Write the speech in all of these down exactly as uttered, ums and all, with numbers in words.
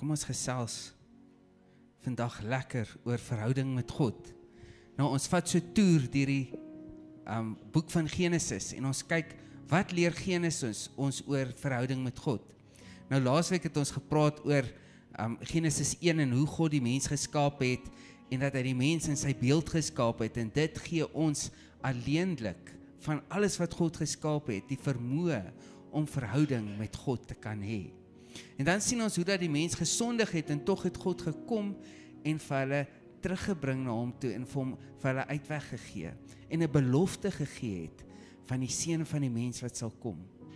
Kom ons gesels vandag lekker oor verhouding met God. Nou ons vat so toer deur die um, boek van Genesis en ons kyk, wat leer Genesis ons oor verhouding met God? Nou laasweek het ons gepraat oor um, Genesis een en hoe God die mens geskaap het en dat hy die mens in sy beeld geskaap het en dit gee ons alleenlik van alles wat God geskaap het, die vermoë om verhouding met God te kan hê. En dan sien ons hoe dat die mens gesondig het en tog het God gekom en vir hulle teruggebring na hom toe en vir, hom, vir hulle uitweg gegee en 'n belofte gegee het van die seun van die mens wat sal kom.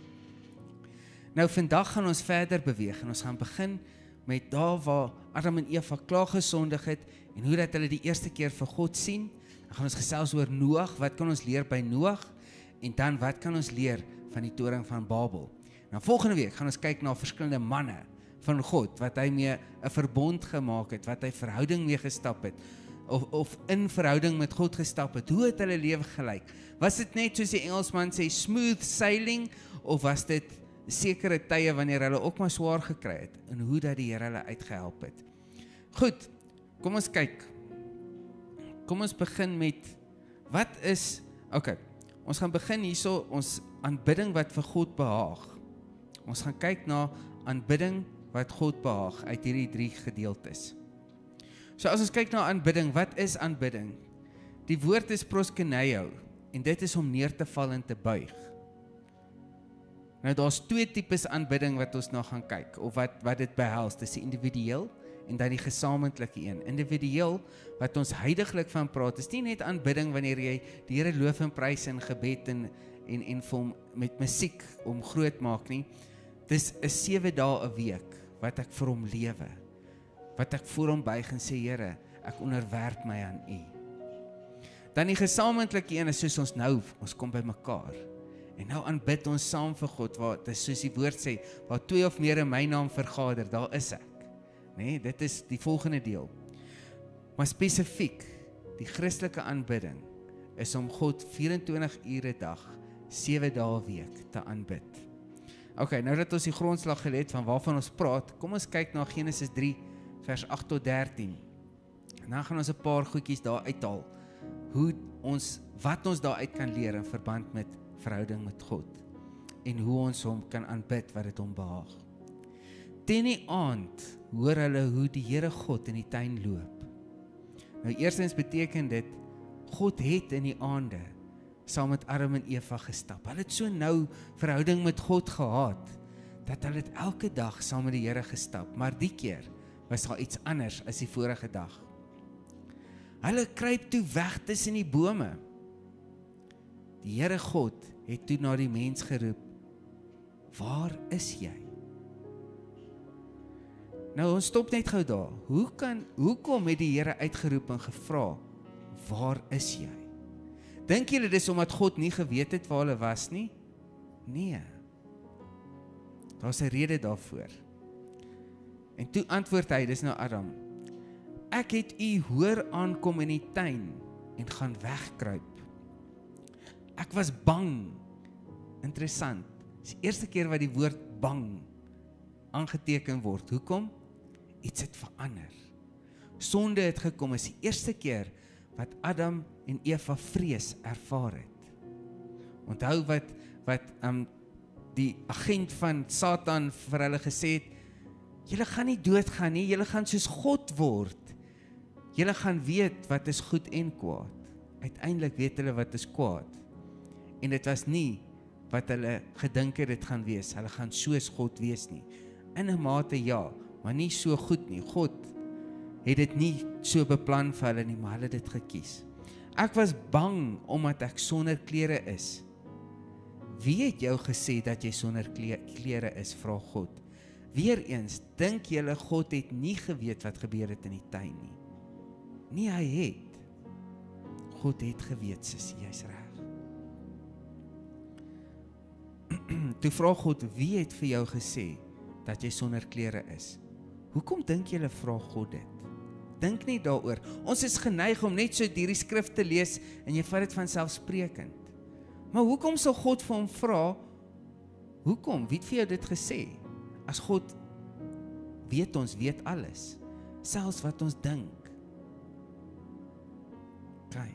Nou vandag gaan ons verder beweeg en ons gaan begin met daar waar Adam en Eva klaar gesondig het en hoe dat hulle die eerste keer vir God sien. Dan gaan ons gesels oor Noag, wat kan ons leer by Noag en dan wat kan ons leer van die toring van Babel. Nou volgende week gaan ons kyk na verskillende manne van God, wat hy mee 'n verbond gemaak het, wat hy verhouding mee gestap het, of, of in verhouding met God gestap het. Hoe het hulle lewe gelyk? Was dit net soos die Engelsman sê, smooth sailing, of was dit sekere tye wanneer hulle ook maar swaar gekry het, en hoe dat die Here hulle uitgehelp het? Goed, kom ons kyk. Kom ons begin met, wat is, ok, ons gaan begin hierso, ons aanbidding wat vir God behaag. Ons gaan kyk na aanbidding wat God behaag uit hierdie drie gedeeltes. So as ons kyk na aanbidding, wat is aanbidding? Die woord is proskuneo en dit is om neer te val en te buig. Nou daar's twee tipes aanbidding wat ons nou gaan kyk, of wat, wat dit behels. Dis die individueel en dan die gesamentlike een. Individueel, wat ons huidiglik van praat, is nie net aanbidding wanneer jy die Here loof en prys in gebed en, en, en vir hom met musiek om groot maak nie. Dis 'n sewe dae 'n week wat ek vir hom lewe, wat ek voor hom buig en sê, Here, ek onderwerp my aan U. Dan die gesamentlike een is soos ons nou, ons kom by mekaar, en nou aanbid ons saam vir God, waar, dis soos die woord sê, waar twee of meer in my naam vergader, daar is ek. Nee, dit is die volgende deel. Maar spesifiek, die Christelike aanbidding, is om God vyf-en-twintig ure 'n dag, sewe dae 'n week te aanbid. Ok, nou dat ons die grondslag gelê het van waarvan ons praat, kom ons kyk na Genesis drie, vers agt tot dertien. En dan gaan ons 'n paar goedjies daar uithaal, hoe ons, wat ons daaruit kan leer in verband met verhouding met God, en hoe ons hom kan aanbid wat dit hom behaag. Teen die aand hoor hulle hoe die Here God in die tuin loop. Nou eerstens beteken dit, God het in die aande saam met Adam en Eva gestap. Hulle het so nou verhouding met God gehad, dat hulle het elke dag saam met die Here gestap, maar die keer was daar iets anders as die vorige dag. Hulle kruip toe weg tussen die bome. Die Here God het toe na die mens geroep, waar is jy? Nou ons stop net gou daar. Hoe kan, hoekom het die Here uitgeroep en gevra, waar is jy? Dink julle dis omdat God nie geweet het waar hulle was nie? Nee. Daar's 'n rede daarvoor. En toe antwoord hy, dis nou Adam, ek het u hoor aankom in die tuin en gaan wegkruip. Ek was bang. Interessant. Dis die eerste keer wat die woord bang aangeteken word. Hoekom? Iets het verander. Sonde het gekom, is die eerste keer wat Adam en Eva vrees ervaar het. Onthou wat, wat um, die agent van Satan vir hulle gesê het, julle gaan nie doodgaan nie, julle gaan soos God word. Julle gaan weet wat is goed en kwaad. Uiteindelik weet hulle wat is kwaad. En dit was nie wat hulle gedink het dit gaan wees. Hulle gaan soos God wees nie. In 'n mate ja, maar nie so goed nie. God het dit nie so beplan vir hulle nie, maar hulle het dit gekies. Ek was bang omdat ek sonder klere is. Wie het jou gesê dat jy sonder klere is, vra God. Weereens, dink julle God het nie geweet wat gebeur het in die tuin nie? Nee, hy het. God het geweet, sis, jy's reg. Toe vra God, wie het vir jou gesê dat jy sonder klere is? Hoekom dink julle vra God dit? Dink nie daaroor. Ons is geneig om net so hierdie skrif te lees en jy vat dit vanselfsprekend. Maar hoekom sal God vir hom vra, hoekom? Wie het vir jou dit gesê? As God weet ons weet alles, selfs wat ons dink. Okay.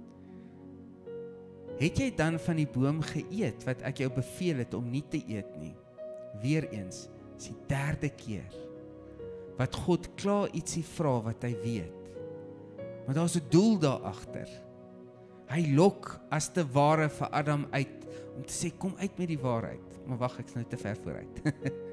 Het jy dan van die boom geëet wat ek jou beveel het om nie te eet nie? Weereens, is die derde keer wat God klaar ietsie vra wat hy weet. Maar daar is 'n doel daar agter. Hy lok as te ware vir Adam uit om te sê, kom uit met die waarheid. Maar wag, ek's nou te ver vooruit.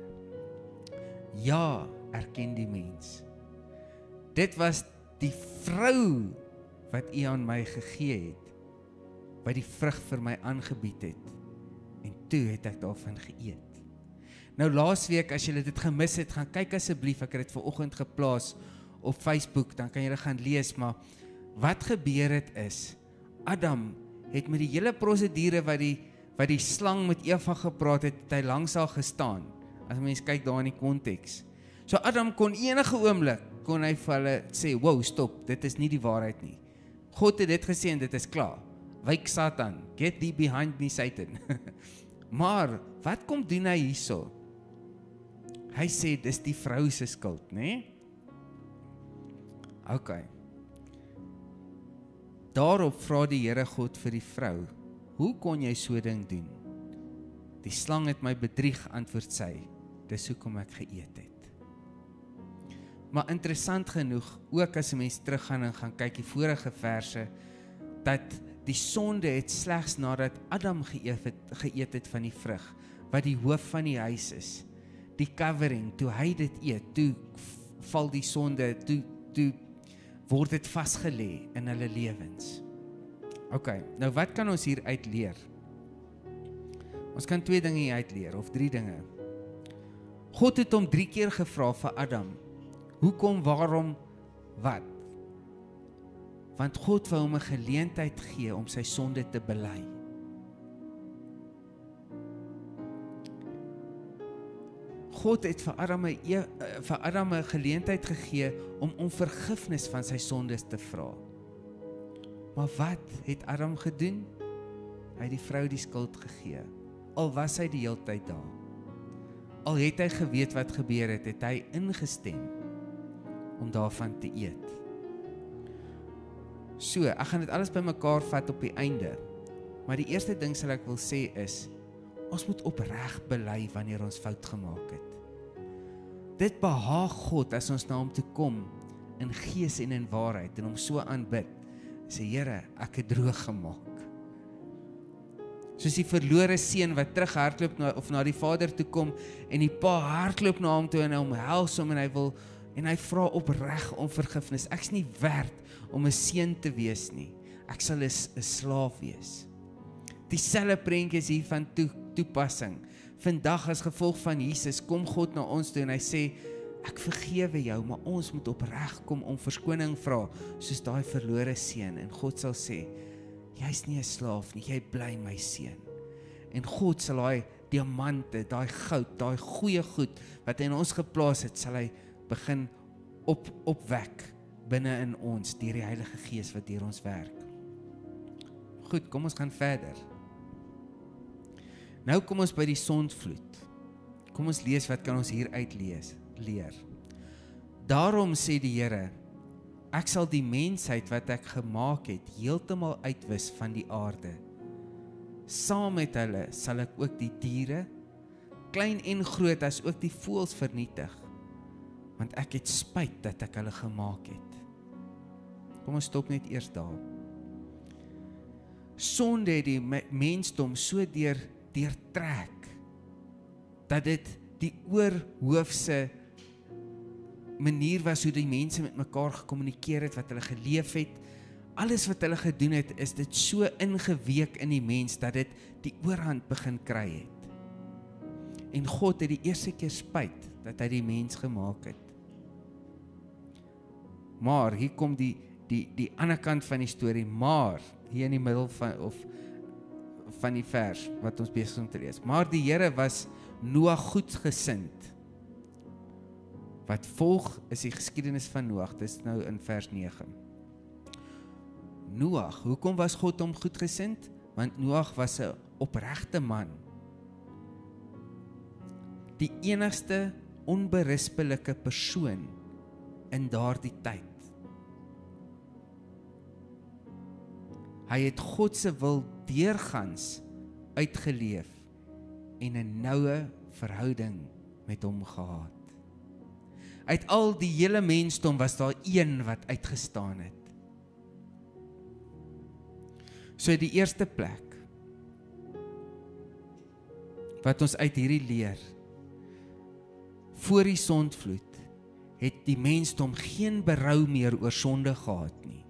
Ja, erken die mens. Dit was die vrou wat U aan my gegee het, wat die vrug vir my aangebied het. En toe het ek daarvan geëet. Nou laasweek, as julle dit gemis het, gaan kyk asseblief, ek het dit vanoggend geplaas op Facebook, dan kan julle gaan lees, maar wat gebeur het is, Adam het met die hele prosedure wat die, wat die slang met Eva gepraat het, het hy langs haar gestaan, as mens kyk daar in die konteks. So Adam kon enige oomblik, kon hy vir hulle sê, wow, stop, dit is nie die waarheid nie. God het dit gesê en dit is klaar. Wyk Satan, get thee behind me Satan. Maar, wat kom doen hy hierso? Hy sê, dis die vrou se skuld, né? Ok. Daarop vra die Here God vir die vrou, hoe kon jy so ding doen? Die slang het my bedrieg, antwoord sy, dis hoekom ek geëet het. Maar interessant genoeg, ook as 'n mens teruggaan en gaan kyk die vorige verse, dat die sonde het slegs nadat Adam geëet het, geëet het van die vrug, wat die hoof van die huis is, die covering, toe hy dit eet, toe val die sonde, toe, toe word dit vasgelê in hulle lewens. Ok, nou wat kan ons hier uitleer? Ons kan twee dinge hier uitleer, of drie dinge. God het hom drie keer gevra vir Adam, hoekom, waarom, wat? Want God wou hom 'n geleentheid gee om sy sonde te bely. God het vir Adam 'n vir Adam 'n geleentheid gegee om om vergifnis van sy sondes te vra. Maar wat het Adam gedoen? Hy het die vrou die skuld gegee. Al was hy die hele tyd daar. Al het hy geweet wat gebeur het, het hy ingestem om daarvan te eet. So, ek gaan dit alles bymekaar vat op die einde. Maar die eerste ding sal ek wil sê is, ons moet opreg bely wanneer ons fout gemaak het. Dit behaag God as ons na hom toe kom in gees en in waarheid en hom so aanbid. Sê, Here, ek het droog gemaak. Soos die verlore seun wat terug hardloop na, of na die vader toe kom en die pa hardloop na hom toe en hy omhels hom en hy wil en hy vra opreg om vergifnis. Ek's nie werd om 'n seun te wees nie. Ek sal 'n slaaf wees. Dieselfde prentjie is hier van toe, toepassing. Vandag as gevolg van Jesus kom God na ons toe en hy sê, ek vergewe jou, maar ons moet opreg kom om verskoning vra, soos daai verlore seun. En God sal sê, jy's nie 'n slaaf nie, jy bly my seun. En God sal daai diamante, daai goud, daai goeie goed wat hy in ons geplaas het, sal hy begin op, opwek binne in ons, deur die Heilige Gees wat deur ons werk. Goed, kom ons gaan verder. Nou kom ons by die sondvloed. Kom ons lees, wat kan ons hier uitlees, leer. Daarom sê die Here, ek sal die mensheid wat ek gemaak het, heeltemal uitwis van die aarde. Saam met hulle sal ek ook die diere, klein en groot, as ook die voëls vernietig, want ek het spyt dat ek hulle gemaak het. Kom ons stop net eers daar. Sonde het die mensdom so deur, deurtrek, dat dit die oorhoofse manier was hoe die mense met mekaar gekommunikeer het, wat hulle geleef het, alles wat hulle gedoen het, is dit so ingeweek in die mens, dat dit die oorhand begin kry het. En God het die eerste keer spyt, dat hy die mens gemaak het. Maar, hier kom die, die, die ander kant van die storie, maar, hier in die middel van, of, van die vers, wat ons besig is om te lees. Maar die Here was Noag goedgesind. Wat volg is die geskiedenis van Noag, dit is nou in vers nege. Noag, hoekom was God hom goedgesind? Want Noag was 'n opregte man. Die enigste onberispelike persoon in daardie tyd. Hy het God se wil deurgangs uitgeleef en 'n noue verhouding met hom gehad. Uit al die hele mensdom was daar een wat uitgestaan het. So die eerste plek wat ons uit hierdie leer, voor die sondvloed het die mensdom geen berou meer oor sonde gehad nie.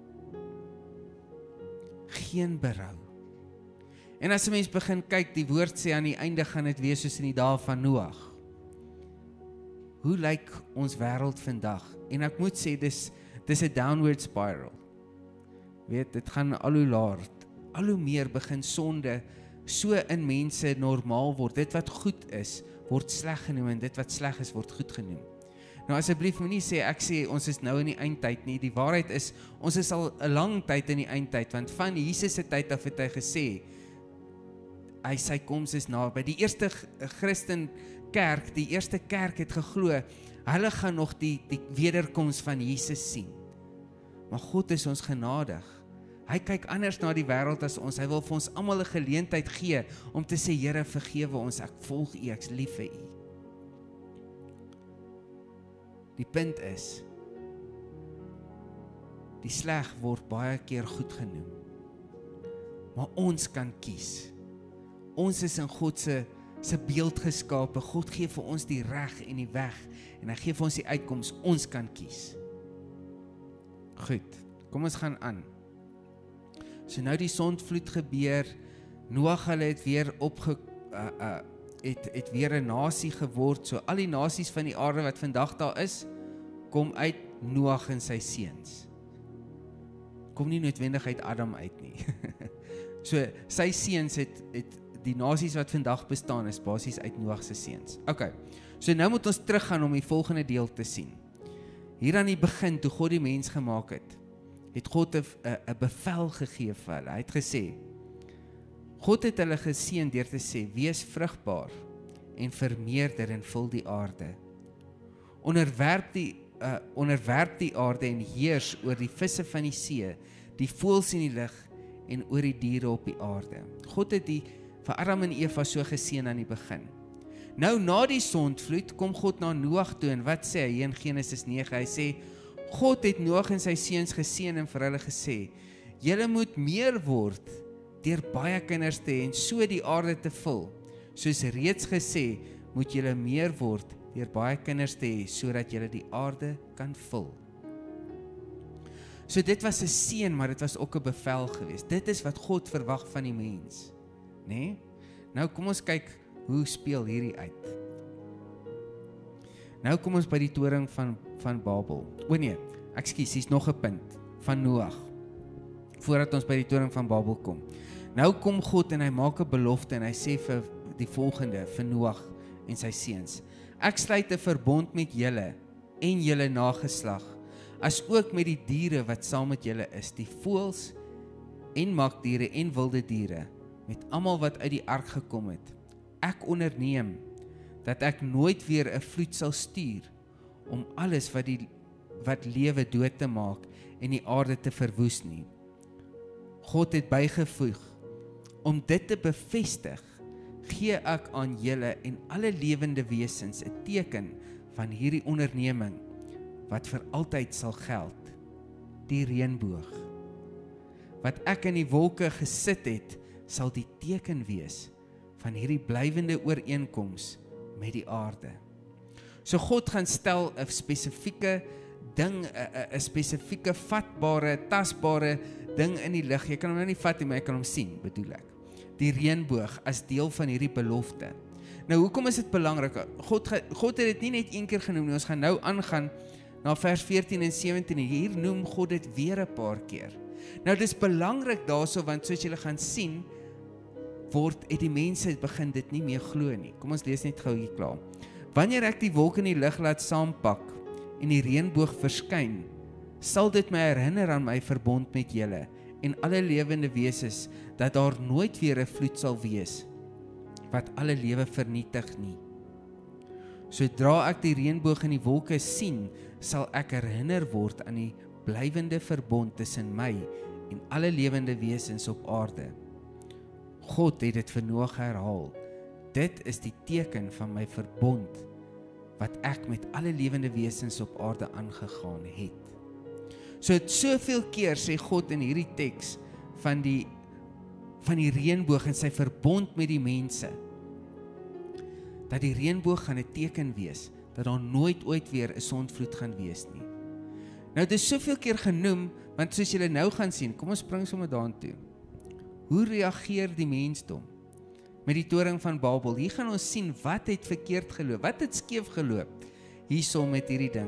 Geen berou. En as 'n mens begin kyk, die woord sê aan die einde gaan dit wees soos in die dae van Noag. Hoe lyk ons wêreld vandag? En ek moet sê, dis dis 'n downward spiral. Weet, dit gaan al hoe laer, al hoe meer begin sonde so in mense normaal word. Dit wat goed is, word sleg genoem en dit wat sleg is, word goed genoem. Nou asseblief moenie sê, ek sê ons is nou in die eindtyd nie. Die waarheid is, ons is al 'n lang tyd in die eindtyd, want van Jesus se tyd af het hy gesê, hy sy koms is naby. Die eerste Christen kerk, die eerste kerk het geglo, hulle gaan nog die, die wederkoms van Jesus sien. Maar God is ons genadig. Hy kyk anders na die wêreld as ons. Hy wil vir ons almal 'n geleentheid gee om te sê, Here, vergewe ons, ek volg U, ek's lief vir U. Die punt is, die sleg word baie keer goed genoem. Maar ons kan kies. Ons is in God se se beeld geskape. God gee vir ons die reg en die weg en hy gee vir ons die uitkoms. Ons kan kies. Goed, kom ons gaan aan. So nou die sondvloed gebeur, Noag hulle het weer opge uh, uh, het het weer 'n nasie geword. So al die nasies van die aarde wat vandag daar is, kom uit Noag en sy seuns. Kom nie noodwendig uit Adam uit nie. So sy seuns het het die nasies wat vandag bestaan is basies uit Noag se seuns. Okay. So nou moet ons teruggaan om die volgende deel te sien. Hier aan die begin toe God die mens gemaak het, het God 'n 'n bevel gegee vir hulle. Hy het gesê, God het hulle geseën deur te sê, wees vrugbaar en vermeerder en vul die aarde. Onderwerp die uh, onderwerp die aarde en heers oor die visse van die see, die voëls in die lug en oor die diere op die aarde. God het die vir Adam en Eva so geseën aan die begin. Nou na die sondvloed kom God na Noag toe en wat sê hy in Genesis nege? Hy sê, God het Noag en sy seuns geseën en vir hulle gesê, julle moet meer word deur baie kinders te hê en so die aarde te vul. Soos reeds gesê, moet julle meer word deur baie kinders te hê sodat julle die aarde kan vul. So dit was 'n seën, maar dit was ook 'n bevel geweest. Dit is wat God verwag van die mens. Nee? Nou kom ons kyk hoe speel hierdie uit. Nou kom ons by die toring van van Babel. O nee, ekskuus, hier's nog 'n punt van Noag. Voordat ons by die toring van Babel kom. Nou kom God en hy maak 'n belofte en hy sê vir die volgende vir Noag en sy seuns: Ek sluit 'n verbond met julle en julle nageslag, as ook met die diere wat saam met julle is, die voëls en makdiere en wilde diere, met almal wat uit die ark gekom het. Ek onderneem dat ek nooit weer 'n vloed sal stuur om alles wat die wat lewe dood te maak en die aarde te verwoes nie. God het bygevoeg, om dit te bevestig, gee ek aan julle en alle lewende wesens 'n teken van hierdie onderneming wat vir altyd sal geld, die reënboog. Wat ek in die wolke gesit het, sal die teken wees van hierdie blywende ooreenkoms met die aarde. So God gaan stel 'n spesifieke ding, 'n spesifieke vatbare, tasbare ding in die lig. Jy kan hom nou nie vat nie, maar jy kan hom sien, bedoel ek. Die reënboog as deel van hierdie belofte. Nou hoekom is dit belangrik? God God het dit nie net een keer genoem nie. Ons gaan nou aangaan na vers veertien en sewentien. Hier noem God dit weer 'n paar keer. Nou dis belangrik daarso, want soos julle gaan sien, word het die mense begin dit nie meer glo nie. Kom ons lees net gou hier klaar. Wanneer ek die wolke in die lug laat saampak en die reënboog verskyn, sal dit my herinner aan my verbond met julle en alle lewende wesens, dat daar nooit weer 'n vloed sal wees wat alle lewe vernietig nie. Sodra ek die reënboog in die wolke sien, sal ek herinner word aan die blywende verbond tussen my en alle lewende wesens op aarde. God het dit vir Noag herhaal. Dit is die teken van my verbond wat ek met alle lewende wesens op aarde aangegaan het. So het soveel keer sê God in hierdie teks van die van die reënboog en sy verbond met die mense, dat die reënboog gaan 'n teken wees, dat daar nooit ooit weer 'n sondvloed gaan wees nie. Nou, dit is soveel keer genoem, want soos julle nou gaan sien, kom ons spring sommer daartoe. Hoe reageer die mensdom met die toring van Babel? Hier gaan ons sien wat het verkeerd geloop, wat het skeef geloop hierso met hierdie ding.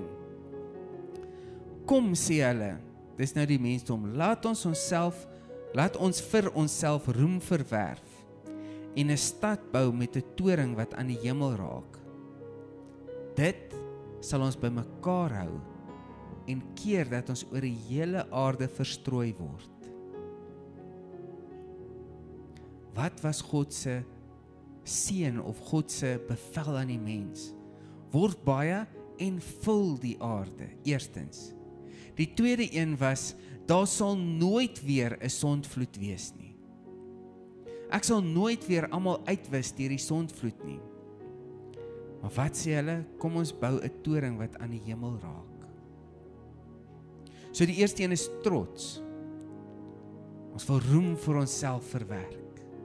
Kom, sê hulle, dis nou die mensdom, laat ons onsself, laat ons vir onsself roem verwerf en 'n stad bou met 'n toring wat aan die hemel raak. Dit sal ons bymekaar hou en keer dat ons oor die hele aarde verstrooi word. Wat was God se seën of God se bevel aan die mens? Word baie en vul die aarde, eerstens. Die tweede een was, daar sal nooit weer 'n sondvloed wees nie. Ek sal nooit weer almal uitwis deur die sondvloed nie. Maar wat sê hulle? Kom ons bou 'n toring wat aan die hemel raak. So die eerste een is trots. Ons wil roem vir onsself verwerk.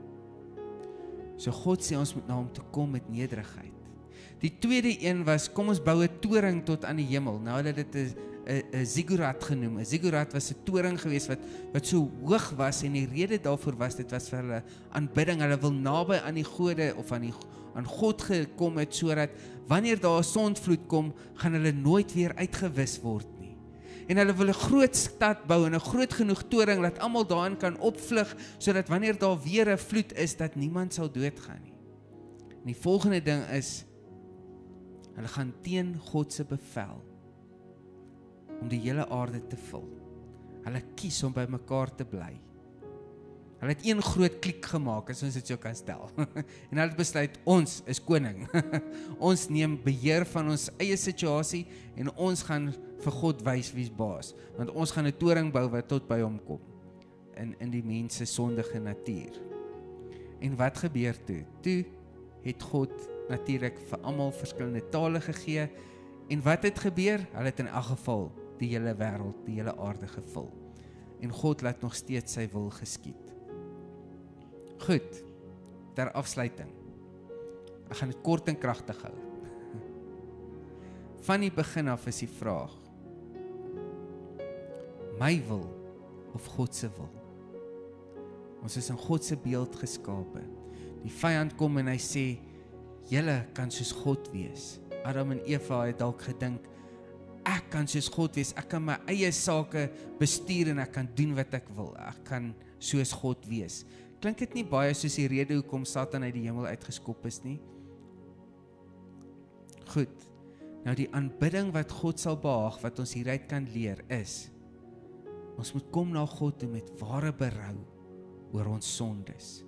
So God sê ons moet na hom toe kom met nederigheid. Die tweede een was, kom ons bou 'n toring tot aan die hemel. Nou hulle dit 'n 'n ziggurat genoem. 'n Ziggurat was 'n toring geweest wat wat so hoog was en die rede daarvoor was dit was vir hulle aanbidding. Hulle wil naby aan die gode of aan die aan God gekom het sodat wanneer daar 'n sondvloed kom, gaan hulle nooit weer uitgewis word nie. En hulle wil 'n groot stad bou en 'n groot genoeg toring dat almal daarin kan opvlug sodat wanneer daar weer 'n vloed is dat niemand sal doodgaan nie. En die volgende ding is hulle gaan teen God se bevel om die hele aarde te vul. Hulle kies om by mekaar te bly. Hulle het een groot klik gemaak, as ons dit so kan stel. En hulle het besluit, ons is koning. Ons neem beheer van ons eie situasie en ons gaan vir God wys wie's baas. Want ons gaan 'n toring bou wat tot by hom kom. In, in die mens se sondige natuur. En wat gebeur toe? Toe het God natuurlik vir almal verskillende tale gegee. En wat het gebeur? Hulle het in elk geval die hele wêreld, die hele aarde gevul. En God laat nog steeds sy wil geskied. Goed, ter afsluiting. Ek gaan dit kort en kragtig hou. Van die begin af is die vraag, my wil of God se wil? Ons is in God se beeld geskape. Die vyand kom en hy sê, julle kan soos God wees. Adam en Eva het dalk gedink, ek kan soos God wees, ek kan my eie sake bestuur en ek kan doen wat ek wil. Ek kan soos God wees. Klink dit nie baie soos die rede hoekom Satan uit die hemel uitgeskop is nie? Goed, nou die aanbidding wat God sal behaag, wat ons hieruit kan leer is, ons moet kom na God toe met ware berou oor ons sondes.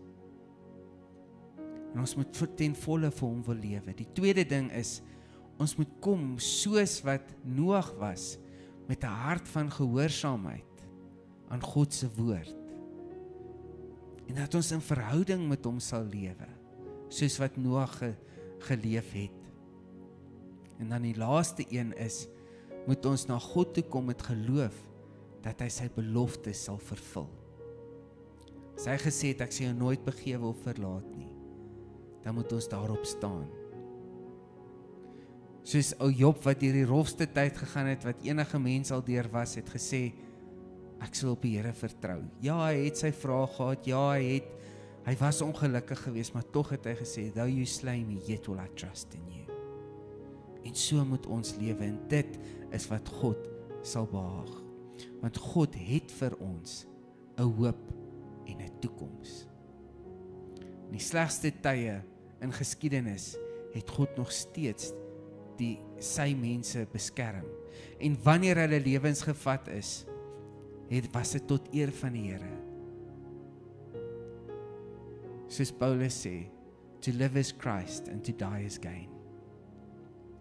En ons moet ten volle vir hom wil lewe. Die tweede ding is, ons moet kom soos wat Noag was, met 'n hart van gehoorsaamheid aan God se woord. En dat ons in verhouding met hom sal lewe, soos wat Noag ge, geleef het. En dan die laaste een is, moet ons na God toe kom met geloof, dat hy sy beloftes sal vervul. As hy gesê het, ek sal jou nooit begewe of verlaat nie, dan moet ons daarop staan. Soos ou Job wat deur die rofste tyd gegaan het, wat enige mens al deur was, het gesê, ek sal op die Here vertrou. Ja, hy het sy vrae gehad, ja, hy het, hy was ongelukkig geweest, maar tog het hy gesê, though you slay me, yet will I trust in you. En so moet ons lewe, en dit is wat God sal behaag. Want God het vir ons 'n hoop en 'n toekoms. In die slegste tye in geskiedenis het God nog steeds die sy mense beskerm. En wanneer hulle lewens gevat is, het was dit tot eer van die Here. Soos Paulus sê, to live is Christ and to die is gain.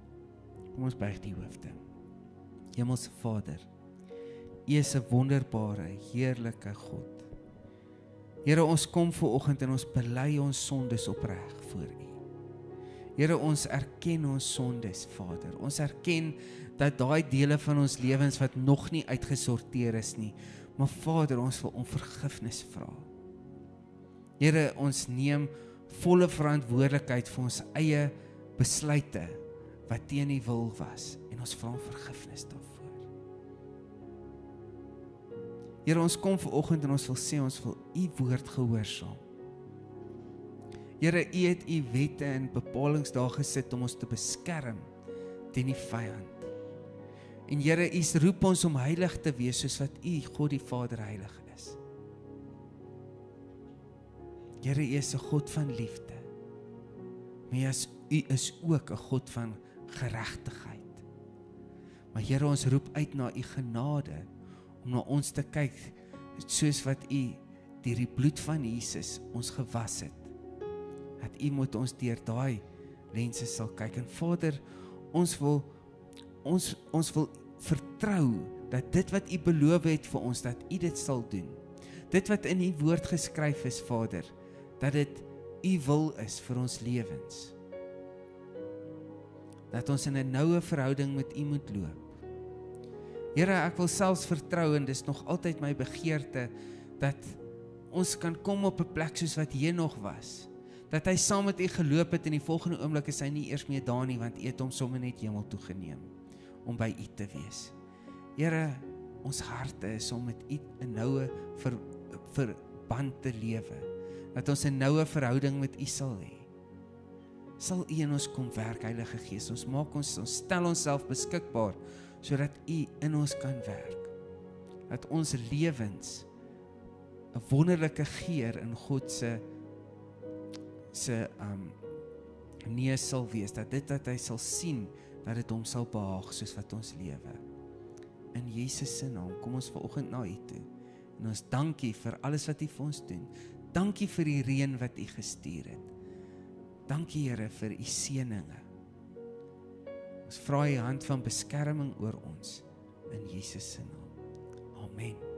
Kom ons buig die hoofde. Hemelse Vader, U is 'n wonderbare, heerlike God. Here, ons kom vanoggend en ons bely ons sondes opreg voor U. Here, ons erken ons sondes, Vader. Ons erken dat daai dele van ons lewens wat nog nie uitgesorteer is nie, maar Vader, ons wil om vergifnis vra. Here, ons neem volle verantwoordelikheid vir ons eie besluite wat teen U wil was en ons vra om vergifnis daarvoor. Here, ons kom vanoggend en ons wil sê ons wil U woord gehoorsaam. Here, U het U wette en bepalings daar gesit om ons te beskerm teen die vyand. En Here, U roep ons om heilig te wees soos wat U, God die Vader, heilig is. Here, U is 'n God van liefde. Maar as U is ook 'n God van geregtigheid. Maar Here, ons roep uit na U genade om na ons te kyk soos wat U deur die bloed van Jesus ons gewas het. Dat U moet ons deur daai lense sal kyk. En Vader, ons wil ons ons wil vertrou dat dit wat U beloof het vir ons, dat U dit sal doen. Dit wat in U woord geskryf is, Vader, dat dit U wil is vir ons lewens. Dat ons in 'n noue verhouding met U moet loop. Here, ek wil selfs vertrou, en dis nog altyd my begeerte, dat ons kan kom op 'n plek soos wat Henog was. Dat hy saam met U geloop het, en die volgende oomblik is hy nie eers meer daar nie, want U het hom sommer net hemel toe geneem, om by U te wees. Here, ons harte is om met U 'n noue ver, verband te lewe. Dat ons 'n noue verhouding met U sal hê. Sal U in ons kom werk, Heilige Gees. Ons maak ons, ons stel onsself beskikbaar, sodat U in ons kan werk. Dat ons lewens 'n wonderlike geur in God se se um, neus sal wees, dat dit wat hy sal sien, dat dit hom sal behaag soos wat ons lewe. In Jesus se naam kom ons vanoggend na U toe, en ons dankie vir alles wat U vir ons doen. Dankie vir die reën wat U gestuur het. Dankie, Here, vir U seëninge. Ons vra U hand van beskerming oor ons, in Jesus se naam. Amen.